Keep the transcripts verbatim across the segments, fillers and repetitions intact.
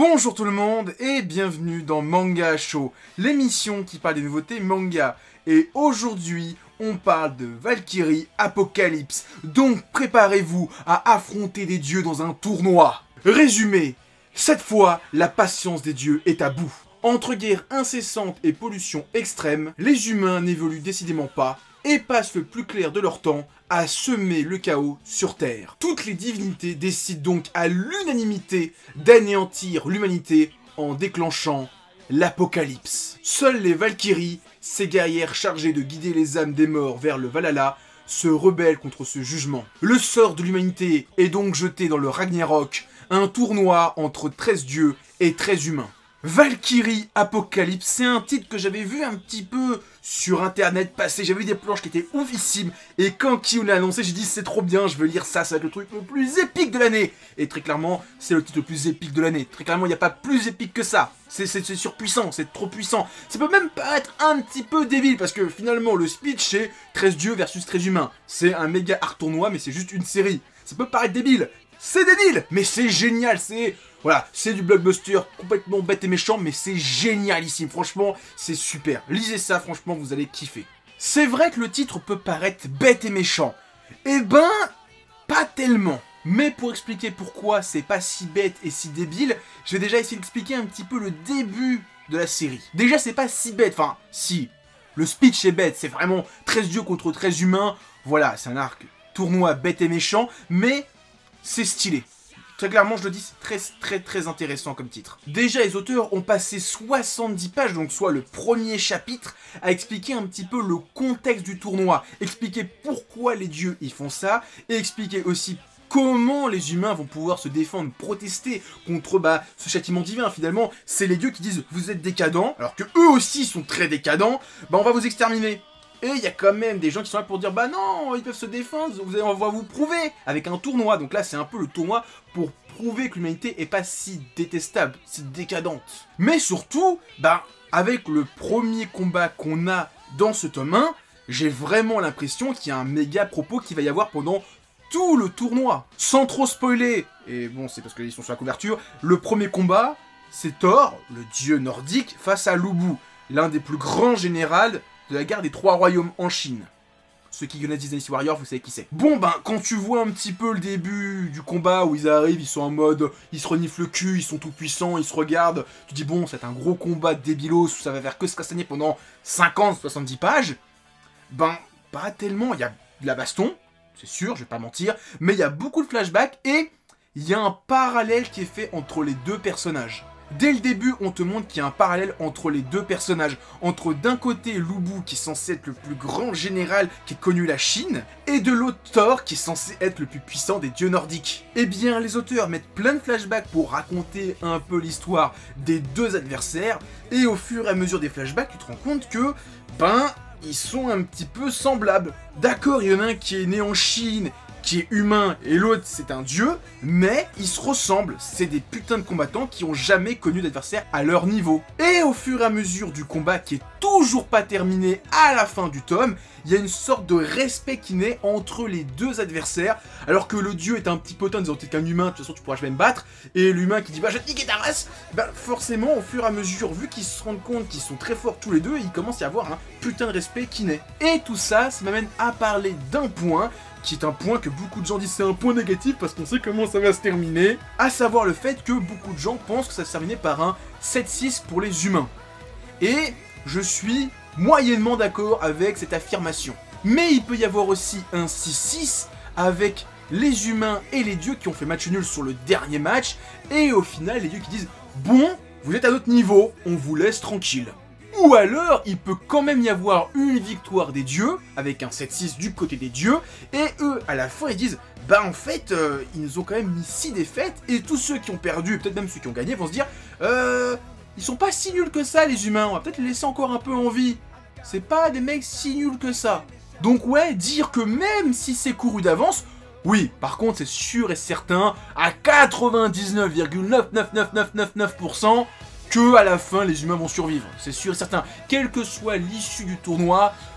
Bonjour tout le monde et bienvenue dans Manga Show, l'émission qui parle des nouveautés manga. Et aujourd'hui, on parle de Valkyrie Apocalypse, donc préparez-vous à affronter des dieux dans un tournoi. Résumé, cette fois, la patience des dieux est à bout. Entre guerre incessante et pollution extrême, les humains n'évoluent décidément pas et passent le plus clair de leur temps à semer le chaos sur Terre. Toutes les divinités décident donc à l'unanimité d'anéantir l'humanité en déclenchant l'apocalypse. Seules les Valkyries, ces guerrières chargées de guider les âmes des morts vers le Valhalla, se rebellent contre ce jugement. Le sort de l'humanité est donc jeté dans le Ragnarok, un tournoi entre treize dieux et treize humains. Valkyrie Apocalypse, c'est un titre que j'avais vu un petit peu sur internet passer, j'avais vu des planches qui étaient oufissimes, et quand Kiyun l'a annoncé, j'ai dit c'est trop bien, je veux lire ça, ça va être le truc le plus épique de l'année. Et très clairement, c'est le titre le plus épique de l'année. Très clairement, il n'y a pas plus épique que ça. C'est surpuissant, c'est trop puissant. Ça peut même paraître un petit peu débile, parce que finalement, le speech, c'est treize dieux versus treize humains. C'est un méga art tournoi, mais c'est juste une série. Ça peut paraître débile. C'est débile, mais c'est génial, c'est... Voilà, c'est du blockbuster complètement bête et méchant, mais c'est génialissime, franchement, c'est super. Lisez ça, franchement, vous allez kiffer. C'est vrai que le titre peut paraître bête et méchant. Eh ben, pas tellement. Mais pour expliquer pourquoi c'est pas si bête et si débile, je vais déjà essayer d'expliquer un petit peu le début de la série. Déjà, c'est pas si bête, enfin, si. Le speech est bête, c'est vraiment treize dieux contre treize humains. Voilà, c'est un arc tournoi bête et méchant, mais c'est stylé. Très clairement, je le dis, c'est très très très intéressant comme titre. Déjà, les auteurs ont passé soixante-dix pages, donc soit le premier chapitre, à expliquer un petit peu le contexte du tournoi, expliquer pourquoi les dieux y font ça, et expliquer aussi comment les humains vont pouvoir se défendre, protester contre bah, ce châtiment divin. Finalement, c'est les dieux qui disent « vous êtes décadents », alors que eux aussi sont très décadents, bah on va vous exterminer. Et il y a quand même des gens qui sont là pour dire « bah non, ils peuvent se défendre, vous allez, on va vous prouver » avec un tournoi. Donc là, c'est un peu le tournoi pour prouver que l'humanité est pas si détestable, si décadente. Mais surtout, bah, avec le premier combat qu'on a dans ce tome un, j'ai vraiment l'impression qu'il y a un méga propos qui va y avoir pendant tout le tournoi. Sans trop spoiler, et bon, c'est parce qu'ils sont sur la couverture, le premier combat, c'est Thor, le dieu nordique, face à Lubu, l'un des plus grands généraux de la guerre des trois royaumes en Chine. Ceux qui connaissent Dynasty Warrior, vous savez qui c'est. Bon ben, quand tu vois un petit peu le début du combat où ils arrivent, ils sont en mode, ils se reniflent le cul, ils sont tout puissants, ils se regardent, tu dis bon, c'est un gros combat de débilos où ça va faire que se castagner pendant cinquante soixante-dix pages. Ben, pas tellement, il y a de la baston, c'est sûr, je vais pas mentir, mais il y a beaucoup de flashbacks et il y a un parallèle qui est fait entre les deux personnages. Dès le début, on te montre qu'il y a un parallèle entre les deux personnages. Entre d'un côté Lubu, qui est censé être le plus grand général qui ait connu la Chine, et de l'autre Thor, qui est censé être le plus puissant des dieux nordiques. Eh bien, les auteurs mettent plein de flashbacks pour raconter un peu l'histoire des deux adversaires, et au fur et à mesure des flashbacks, tu te rends compte que, ben, ils sont un petit peu semblables. D'accord, il y en a un qui est né en Chine, qui est humain, et l'autre c'est un dieu, mais ils se ressemblent, c'est des putains de combattants qui ont jamais connu d'adversaire à leur niveau. Et au fur et à mesure du combat, qui est toujours pas terminé à la fin du tome, il y a une sorte de respect qui naît entre les deux adversaires, alors que le dieu est un petit potin disant t'es qu'un humain, de toute façon tu pourras jamais me battre, et l'humain qui dit bah je vais te niquer ta race, bah forcément au fur et à mesure, vu qu'ils se rendent compte qu'ils sont très forts tous les deux, il commence à y avoir un putain de respect qui naît. Et tout ça, ça m'amène à parler d'un point, qui est un point que beaucoup de gens disent c'est un point négatif parce qu'on sait comment ça va se terminer, à savoir le fait que beaucoup de gens pensent que ça se terminait par un sept six pour les humains. Et je suis moyennement d'accord avec cette affirmation. Mais il peut y avoir aussi un six six avec les humains et les dieux qui ont fait match nul sur le dernier match, et au final les dieux qui disent bon, vous êtes à notre niveau, on vous laisse tranquille. Ou alors, il peut quand même y avoir une victoire des dieux, avec un sept six du côté des dieux, et eux, à la fin, ils disent « Bah en fait, euh, ils nous ont quand même mis six défaites, et tous ceux qui ont perdu, et peut-être même ceux qui ont gagné, vont se dire « Euh, ils sont pas si nuls que ça, les humains, on va peut-être les laisser encore un peu en vie. C'est pas des mecs si nuls que ça. » Donc ouais, dire que même si c'est couru d'avance, oui, par contre, c'est sûr et certain, à quatre-vingt-dix-neuf virgule neuf neuf neuf neuf neuf neuf pour cent, que à la fin les humains vont survivre, c'est sûr et certain. Quelle que soit l'issue du tournoi,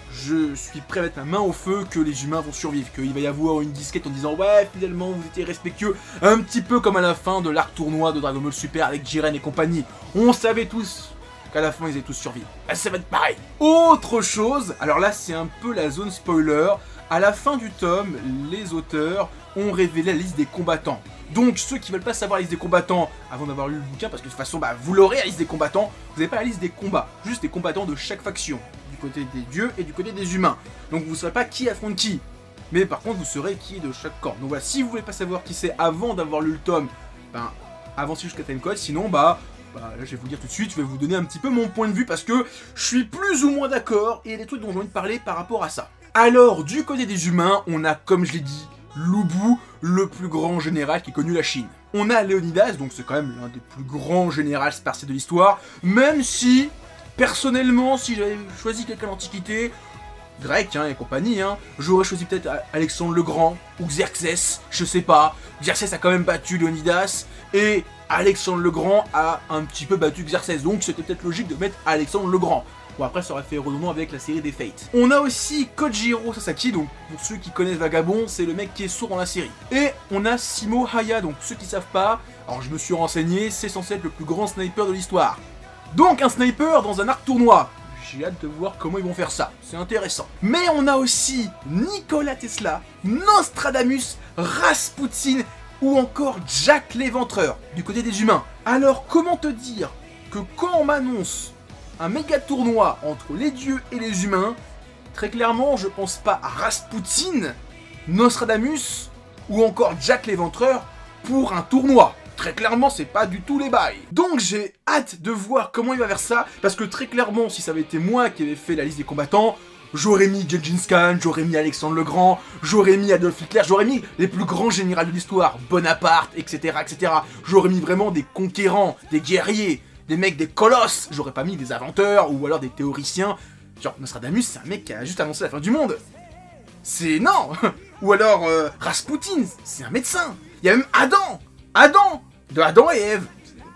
je suis prêt à mettre ma main au feu que les humains vont survivre, qu'il va y avoir une disquette en disant ouais finalement vous étiez respectueux, un petit peu comme à la fin de l'arc tournoi de Dragon Ball Super avec Jiren et compagnie. On savait tous qu'à la fin ils allaient tous survivre. Bah, ça va être pareil. Autre chose, alors là c'est un peu la zone spoiler, à la fin du tome, les auteurs ont révélé la liste des combattants. Donc ceux qui veulent pas savoir la liste des combattants avant d'avoir lu le bouquin, parce que de toute façon bah, vous l'aurez la liste des combattants, vous n'avez pas la liste des combats, juste des combattants de chaque faction, du côté des dieux et du côté des humains. Donc vous ne saurez pas qui affronte qui, mais par contre vous saurez qui est de chaque camp. Donc voilà, si vous voulez pas savoir qui c'est avant d'avoir lu le tome, ben avancez jusqu'à time code, sinon bah... Bah, là, je vais vous dire tout de suite, je vais vous donner un petit peu mon point de vue parce que je suis plus ou moins d'accord et il y a des trucs dont j'ai envie de parler par rapport à ça. Alors, du côté des humains, on a, comme je l'ai dit, Lu Bu, le plus grand général qui ait connu la Chine. On a Léonidas, donc c'est quand même l'un des plus grands généraux spartiates de l'histoire, même si, personnellement, si j'avais choisi quelqu'un d'antiquité, grec hein, et compagnie, hein, j'aurais choisi peut-être Alexandre le Grand ou Xerxès, je sais pas. Xerxès a quand même battu Léonidas et Alexandre le Grand a un petit peu battu Xerxès, donc c'était peut-être logique de mettre Alexandre le Grand. Bon après ça aurait fait redondant avec la série des Fates. On a aussi Kojiro Sasaki, donc pour ceux qui connaissent Vagabond, c'est le mec qui est sourd dans la série. Et on a Simo Haya, donc ceux qui savent pas, alors je me suis renseigné, c'est censé être le plus grand sniper de l'histoire. Donc un sniper dans un arc tournoi. J'ai hâte de voir comment ils vont faire ça, c'est intéressant. Mais on a aussi Nikola Tesla, Nostradamus, Rasputin ou encore Jack l'Éventreur, du côté des humains. Alors comment te dire que quand on m'annonce un méga tournoi entre les dieux et les humains, très clairement je pense pas à Rasputin, Nostradamus ou encore Jack l'Éventreur pour un tournoi. Très clairement, c'est pas du tout les bails. Donc j'ai hâte de voir comment il va faire ça, parce que très clairement, si ça avait été moi qui avais fait la liste des combattants, j'aurais mis Gengis Khan, j'aurais mis Alexandre le Grand, j'aurais mis Adolf Hitler, j'aurais mis les plus grands généraux de l'histoire, Bonaparte, et cetera, et cetera. J'aurais mis vraiment des conquérants, des guerriers, des mecs, des colosses. J'aurais pas mis des inventeurs ou alors des théoriciens. Genre Nostradamus, c'est un mec qui a juste annoncé la fin du monde. C'est non. Ou alors euh, Rasputin, c'est un médecin. Il y a même Adam, Adam, de Adam et Ève.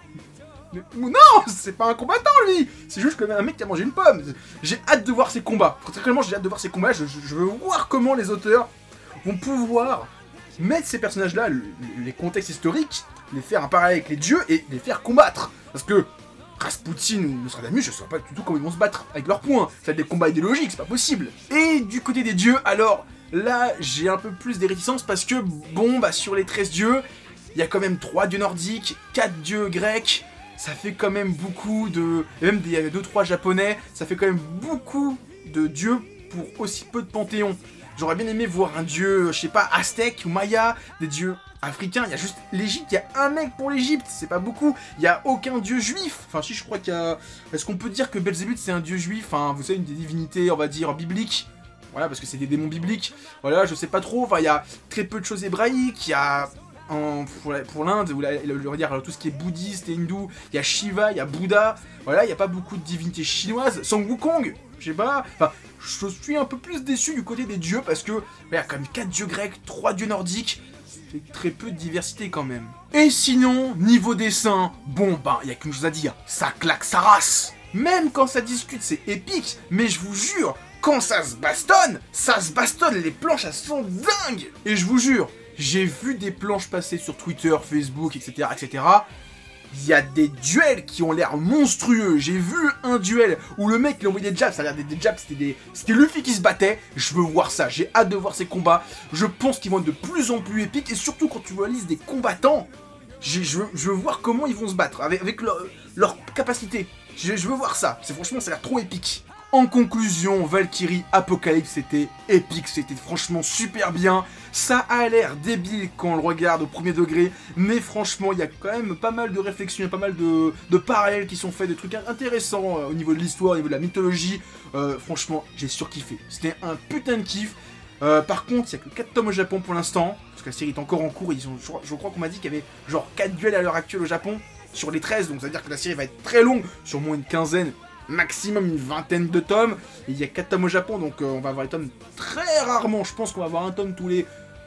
Mais, non, c'est pas un combattant lui. C'est juste comme un mec qui a mangé une pomme. J'ai hâte de voir ces combats. Très clairement, j'ai hâte de voir ces combats. Je, je, je veux voir comment les auteurs vont pouvoir mettre ces personnages-là, le, les contextes historiques, les faire un parallèle avec les dieux et les faire combattre. Parce que Rasputin ou Nostradamus, je sais pas du tout comment ils vont se battre avec leurs poings. Ça va être des combats idéologiques, c'est pas possible. Et du côté des dieux, alors là, j'ai un peu plus des réticences parce que, bon, bah sur les treize dieux, il y a quand même trois dieux nordiques, quatre dieux grecs. Ça fait quand même beaucoup de... Et même des deux trois japonais, ça fait quand même beaucoup de dieux pour aussi peu de panthéons. J'aurais bien aimé voir un dieu, je sais pas, aztèque ou maya, des dieux africains. Il y a juste l'Égypte, il y a un mec pour l'Égypte, c'est pas beaucoup. Il y a aucun dieu juif. Enfin si, je crois qu'il y a... Est-ce qu'on peut dire que Belzébuth c'est un dieu juif? Enfin, vous savez, une des divinités, on va dire, bibliques. Voilà, parce que c'est des démons bibliques. Voilà, je sais pas trop. Enfin, il y a très peu de choses hébraïques, il y a... En, pour, pour l'Inde, on va dire tout ce qui est bouddhiste et hindou, il y a Shiva, il y a Bouddha, voilà, il n'y a pas beaucoup de divinités chinoises. Son Wukong, je sais pas, enfin, je suis un peu plus déçu du côté des dieux parce que, il y a quand même quatre dieux grecs, trois dieux nordiques, ça fait très peu de diversité quand même. Et sinon, niveau dessin, bon, ben, il y a qu'une chose à dire, ça claque sa race. Même quand ça discute, c'est épique, mais je vous jure, quand ça se bastonne, ça se bastonne, les planches, elles sont dingues. Et je vous jure, j'ai vu des planches passer sur Twitter, Facebook, et cetera, et cetera. Il y a des duels qui ont l'air monstrueux. J'ai vu un duel où le mec il envoyait des jabs, ça a l'air des, des jabs, c'était des... c'était Luffy qui se battait. Je veux voir ça, j'ai hâte de voir ces combats. Je pense qu'ils vont être de plus en plus épiques et surtout quand tu vois la liste des combattants, je veux, je veux voir comment ils vont se battre avec, avec leur, leur capacité. Je, je veux voir ça. C'est franchement, ça a l'air trop épique. En conclusion, Valkyrie Apocalypse, c'était épique, c'était franchement super bien. Ça a l'air débile quand on le regarde au premier degré, mais franchement, il y a quand même pas mal de réflexions, il y a pas mal de, de parallèles qui sont faits, des trucs intéressants euh, au niveau de l'histoire, au niveau de la mythologie. Euh, franchement, j'ai surkiffé. C'était un putain de kiff. Euh, par contre, il n'y a que quatre tomes au Japon pour l'instant, parce que la série est encore en cours. Ils ont, je, je crois qu'on m'a dit qu'il y avait genre quatre duels à l'heure actuelle au Japon, sur les treize, donc ça veut dire que la série va être très longue, sur moins une quinzaine. Maximum une vingtaine de tomes, et il y a quatre tomes au Japon, donc euh, on va avoir les tomes très rarement, je pense qu'on va avoir un tome tous les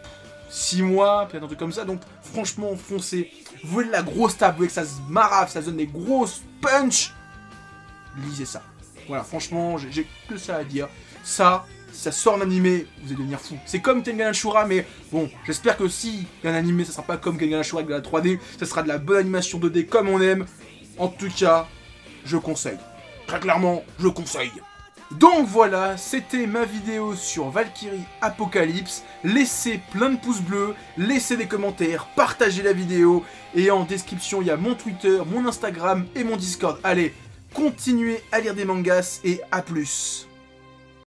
six mois, peut-être un truc comme ça, donc franchement foncez, vous voulez de la grosse table, vous voulez que ça se marave, ça se donne des grosses punch, lisez ça. Voilà, franchement, j'ai- j'ai que ça à dire. Ça, si ça sort en animé, vous allez devenir fou. C'est comme Tengen Ashura, mais bon, j'espère que si il y a un animé, ça sera pas comme Tengen Ashura avec de la trois D, ça sera de la bonne animation deux D comme on aime. En tout cas, je conseille. Très clairement, je conseille. Donc voilà, c'était ma vidéo sur Valkyrie Apocalypse. Laissez plein de pouces bleus, laissez des commentaires, partagez la vidéo. Et en description, il y a mon Twitter, mon Instagram et mon Discord. Allez, continuez à lire des mangas et à plus.